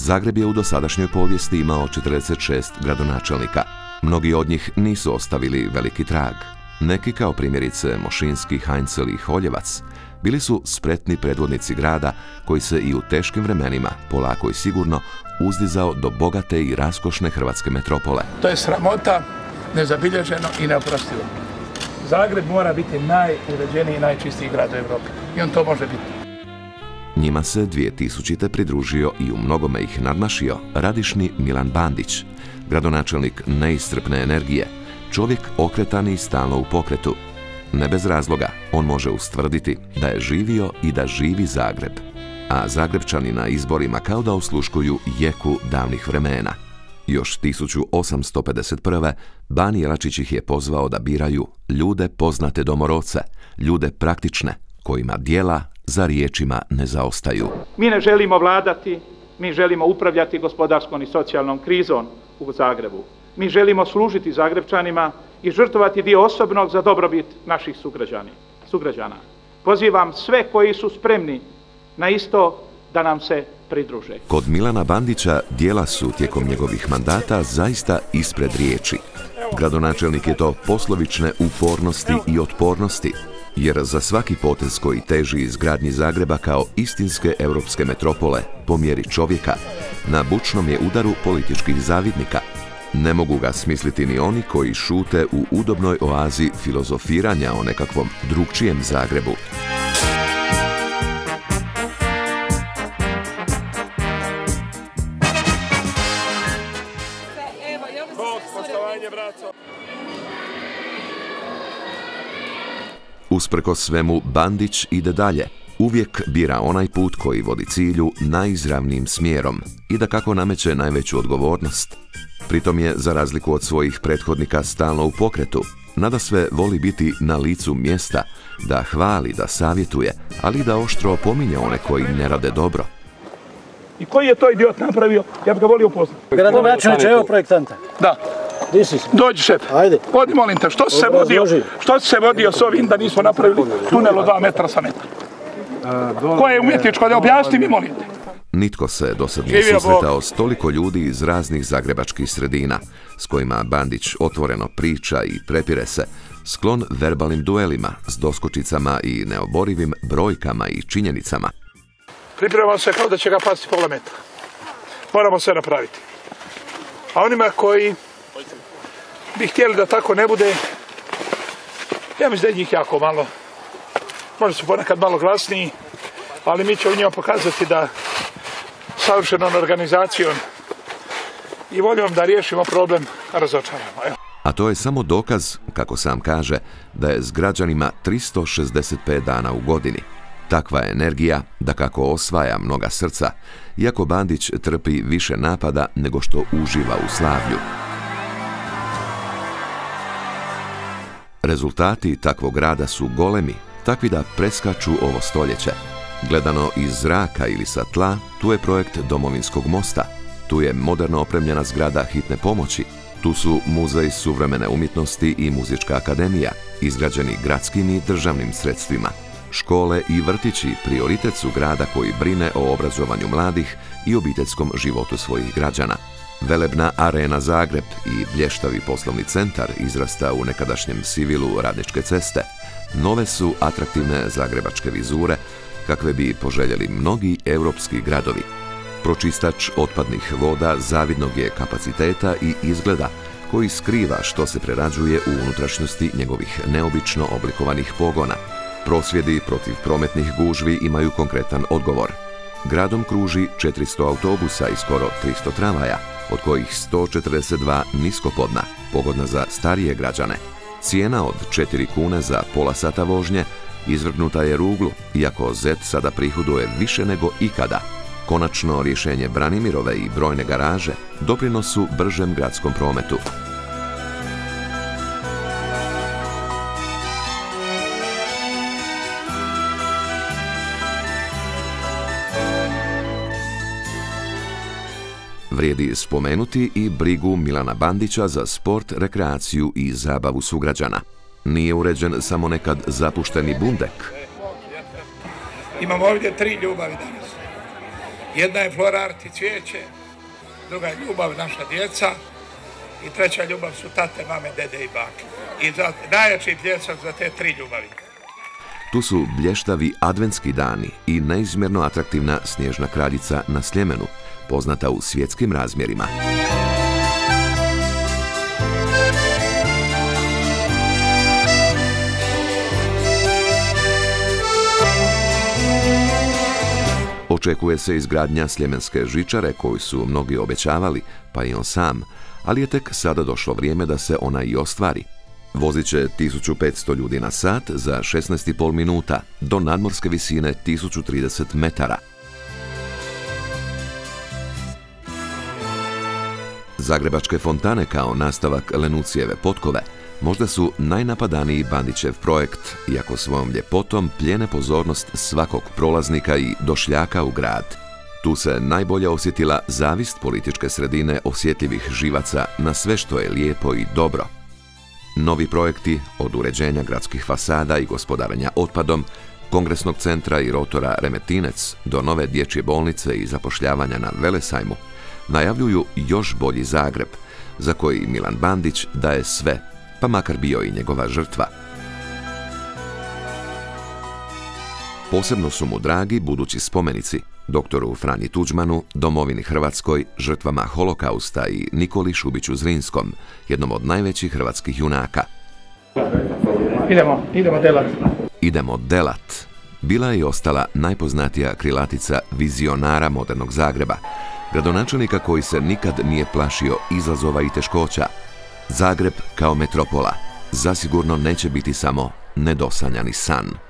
Zagreb je u dosadašnjoj povijesti imao 46 gradonačelnika. Mnogi od njih nisu ostavili veliki trag. Neki, kao primjerice Mošinski, Heinzel i Holjevac, bili su spretni predvodnici grada koji se i u teškim vremenima, polako i sigurno, uzdizao do bogate i raskošne hrvatske metropole. To je sramota, nezabilježeno i neoprostivo. Zagreb mora biti najuređeniji i najčistiji grad u Europi. I on to može biti. Njima se 2000. pridružio i u mnogome ih nadmašio radišni Milan Bandić, gradonačelnik neiscrpne energije, čovjek okretan i stalno u pokretu. Ne bez razloga, on može ustvrditi da je živio i da živi Zagreb. A Zagrebčani na izborima kao da osluškuju jeku davnih vremena. Još 1851. Ban Jelačić ih je pozvao da biraju ljude poznate domorodce, ljude praktične, kojima djela za riječima ne zaostaju. Mi ne želimo vladati, mi želimo upravljati gospodarskom i socijalnom krizom u Zagrebu. Mi želimo služiti Zagrebčanima i žrtvovati dio osobnog za dobrobit naših sugrađana. Pozivam sve koji su spremni na isto da nam se pridruže. Kod Milana Bandića djela su tijekom njegovih mandata zaista ispred riječi. Gradonačelnik je to poslovične upornosti i otpornosti, jer za svaki potez koji teži izgradnji Zagreba kao istinske europske metropole po mjeri čovjeka, na bučnom je udaru političkih zavidnika. Ne mogu ga smisliti ni oni koji šute u udobnoj oazi filozofiranja o nekakvom drugčijem Zagrebu. Usprkos svemu, Bandić ide dalje. Uvijek bira onaj put koji vodi cilju najizravnijim smjerom i da kako nameće najveću odgovornost. Pritom je, za razliku od svojih prethodnika, stalno u pokretu. Nadasve voli biti na licu mjesta, da hvali, da savjetuje, ali da oštro opominje one koji ne rade dobro. I koji je to idiot napravio, ja bih ga volio upoznati. Gradonačelniče, evo projektanta. Da. Dođi, šef. Ajde. Odi, molim te, što si se vodio s ovim da nismo napravili tunel od 2 metra sa metra? Koje je umjetničko, da objasni mi, molim te. Nitko se dosad nije susretao s toliko ljudi iz raznih zagrebačkih sredina, s kojima Bandić otvoreno priča i prepire se, sklon verbalnim duelima s doskočicama i neoborivim brojkama i činjenicama. Pripremamo se kao da će ga pasti pola metra. Moramo sve napraviti. A onima koji bi htjeli da tako ne bude, ja mislim da je njih jako malo. Možda su ponekad malo glasniji, ali mi ćemo njima pokazati da savršenom organizacijom i voljom da riješimo problem razočaramo. A to je samo dokaz, kako sam kaže, da je s građanima 365 dana u godini. Takva je energija da kako osvaja mnoga srca, iako Bandić trpi više napada nego što uživa u slavlju. Rezultati takvog rada su golemi, takvi da preskaču ovo stoljeće. Gledano iz zraka ili sa tla, tu je projekt Domovinskog mosta, tu je moderno opremljena zgrada hitne pomoći, tu su Muzej suvremene umjetnosti i Muzička akademija, izgrađeni gradskim i državnim sredstvima. Škole i vrtići prioritet su grada koji brine o obrazovanju mladih i obiteljskom životu svojih građana. Velebna Arena Zagreb i blještavi poslovni centar izrasta u nekadašnjem sivilu Radničke ceste. Nove su atraktivne zagrebačke vizure, kakve bi poželjeli mnogi europski gradovi. Pročistač otpadnih voda zavidnog je kapaciteta i izgleda, koji skriva što se prerađuje u unutrašnjosti njegovih neobično oblikovanih pogona. Prosvjedi protiv prometnih gužvi imaju konkretan odgovor. Gradom kruži 400 autobusa i skoro 300 tramvaja, od kojih 142 niskopodna, pogodna za starije građane. Cijena od 4 kune za pola sata vožnje izvrgnuta je ruglu, iako Zet sada prihoduje više nego ikada. Konačno rješenje Branimirove i brojne garaže doprinos su bržem gradskom prometu. Vrijedi spomenuti i brigu Milana Bandića za sport, rekreaciju i zabavu sugrađana. Nije uređen samo nekad zapušteni bundek. Imamo ovdje 3 ljubavi danas. Jedna je Flora Art i cvijeće, druga je ljubav naša djeca i treća ljubav su tate, mame, dede i bake. I najjači pljesak za te 3 ljubavi. Tu su blještavi adventski dani i neizmjerno atraktivna snježna kraljica na Sljemenu, poznata u svjetskim razmjerima. Očekuje se izgradnja sljemenske žičare koju su mnogi obećavali, pa i on sam, ali je tek sada došlo vrijeme da se ona i ostvari. Vozit će 1500 ljudi na sat za 16,5 minuta do nadmorske visine 1030 metara. Zagrebačke fontane kao nastavak Lenucijeve potkove možda su najnapadaniji Bandićev projekt, iako svojom ljepotom plijene pozornost svakog prolaznika i došljaka u grad. Tu se najbolje osjetila zavist političke sredine osjetljivih živaca na sve što je lijepo i dobro. Novi projekti, od uređenja gradskih fasada i gospodarenja otpadom, kongresnog centra i rotora Remetinec do nove dječje bolnice i zapošljavanja na Velesajmu, najavljuju još bolji Zagreb, za koji Milan Bandić daje sve, pa makar bio i njegova žrtva. Posebno su mu dragi budući spomenici doktoru Franji Tuđmanu, domovini Hrvatskoj, žrtvama holokausta i Nikoli Šubiću Zrinskom, jednom od najvećih hrvatskih junaka. Idemo delat. Idemo delat. Bila je i ostala najpoznatija krilatica vizionara modernog Zagreba, gradonačelnika koji se nikad nije plašio izazova i teškoća. Zagreb kao metropola zasigurno neće biti samo nedosanjani san.